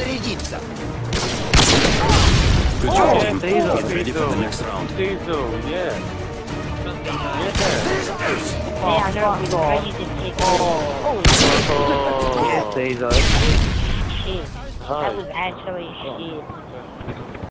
Перезарядиться. Good job, team. Get ready for the next round. Yeah. Yeah, I know you can take Yes, shit. That was actually shit.